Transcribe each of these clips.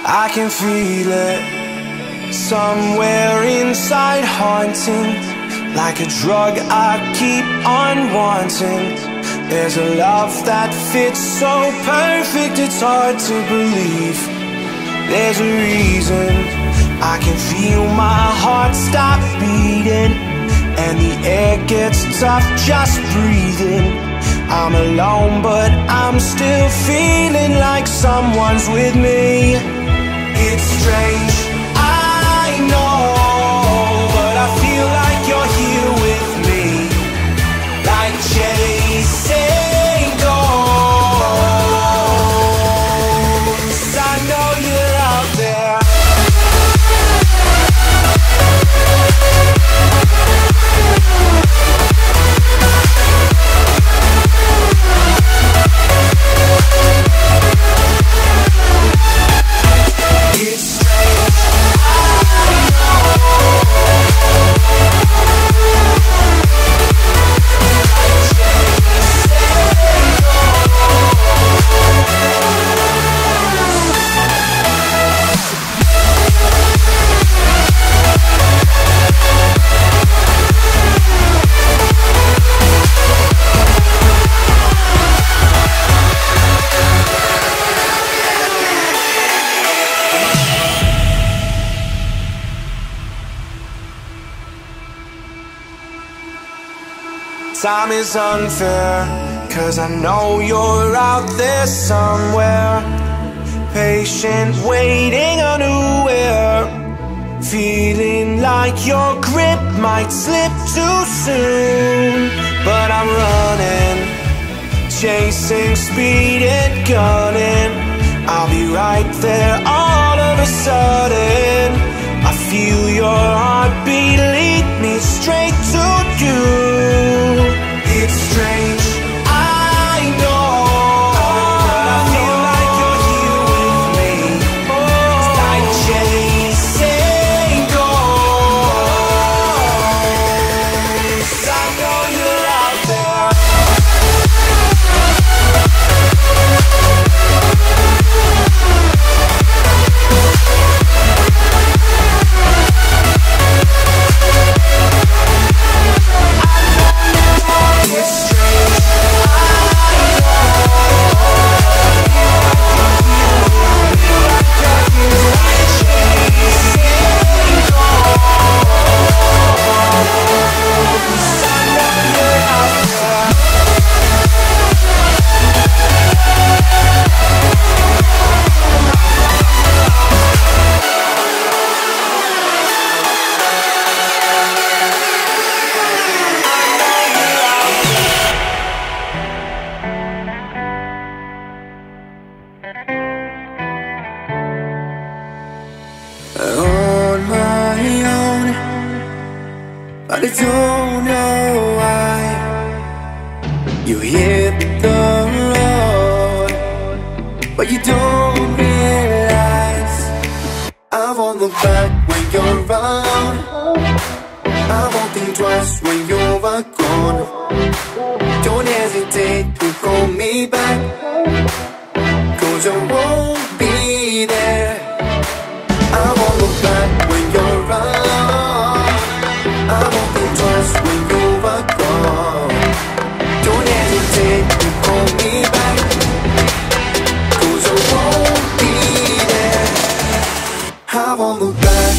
I can feel it somewhere inside, haunting like a drug I keep on wanting. There's a love that fits so perfect, it's hard to believe. There's a reason I can feel my heart stop beating, and the air gets tough just breathing. I'm alone but I'm still feeling like someone's with me. It's strange, I know, but I feel like you're here with me, like chasing ghosts. I know you're out there. It's strange, I Time is unfair, 'cause I know you're out there somewhere, patient, waiting unaware, feeling like your grip might slip too soon. But I'm running, chasing speed and gunning. I'll be right there all of a sudden. I feel your heartbeat lead me straight to you. It's strange, I know, but I feel like you're here with me. It's like chasing ghosts. I know you're out there. On my own, but I don't know why. You hit the road, but you don't realize I won't look back when you're around. I won't think twice when you're gone. Don't hesitate to call me back, 'cause I won't be there. I won't look back when you're around. I won't think twice when you're gone. Don't hesitate to call me back, 'cause I won't be there. I won't look back.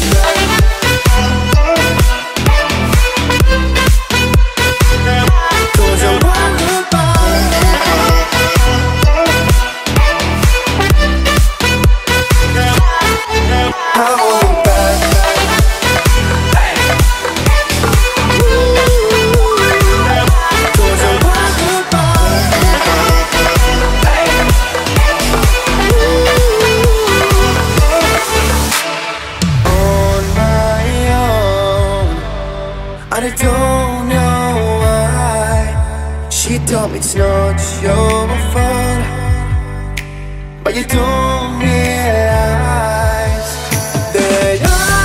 I don't know why. She told me it's not your fault, but you don't realize that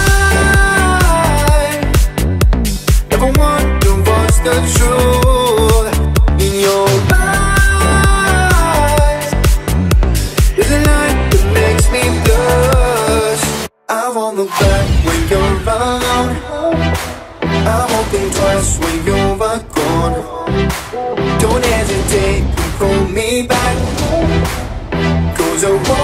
I never wonder what's the truth in your eyes. There's a light that makes me blue. just when you were gone. Don't hesitate to call me back, 'cause I won't